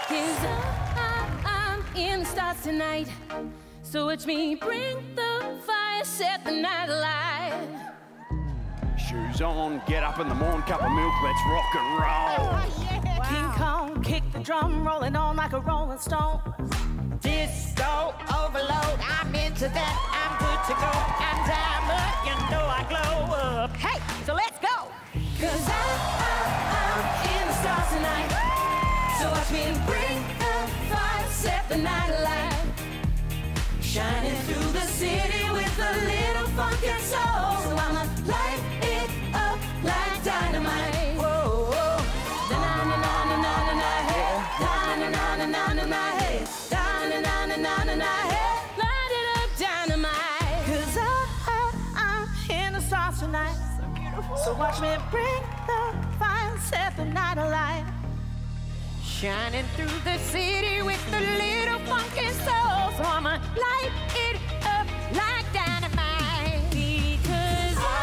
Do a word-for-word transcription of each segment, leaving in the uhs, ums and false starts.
'Cause I, I'm in the stars tonight. So watch me bring the fire, set the night alight. Shoes on, get up in the morning, cup of milk, let's rock and roll. Oh, yeah. Wow. King Kong, kick the drum, rolling on like a rolling stone. Disco overload, I'm into that, I'm good to go. I'm diamond, you know I glow up. Hey, so let's go. 'Cause I, I, I'm in the stars tonight. So watch me bring the fire, set the night alight. Shining through the city with a little funk and soul. So I'ma light it up like dynamite. Whoa, whoa. Da-na-na-na-na-na-na, hey. Da-na-na-na-na-na, hey. Da-na-na-na-na-na, hey. Light it up, dynamite. 'Cause I, I, I'm in the stars tonight. So beautiful. So watch me bring the fire, set the night alight. Shining through the city with a little funky soul. So I'ma light it up like dynamite. Because I,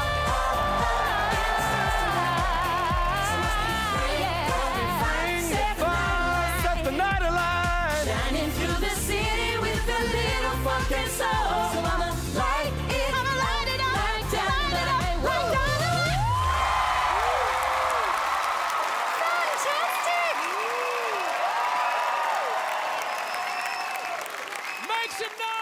Set the night alight. shining through the city with a little funk and soul. So I'ma light it, I'ma light it up like dynamite. Like dynamite. Fantastic! Make some noise.